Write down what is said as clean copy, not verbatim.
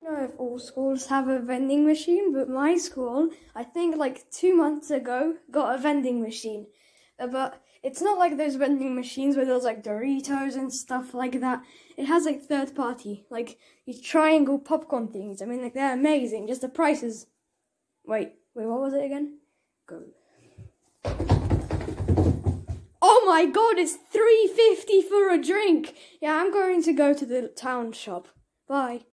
I don't know if all schools have a vending machine, but my school, I think like 2 months ago, got a vending machine. But it's not like those vending machines where there's like Doritos and stuff like that. It has like third party, like these triangle popcorn things. I mean, like they're amazing. Just the prices. Wait, what was it again? Go. Oh my god, it's $3.50 for a drink. Yeah, I'm going to go to the town shop. Bye.